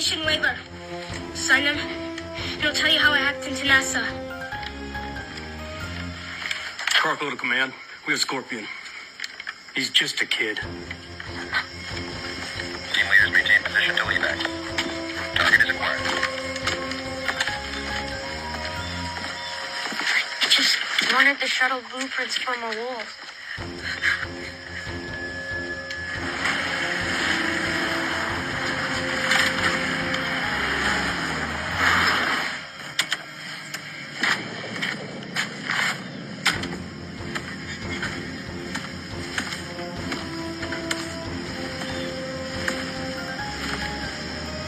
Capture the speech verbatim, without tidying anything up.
Mission waiver. Sign them, and I'll tell you how I hacked into NASA. Cargo to command. We have Scorpion. He's just a kid. Team leaders maintain position till evac. Target is acquired. I just wanted the shuttle blueprints from a wolf.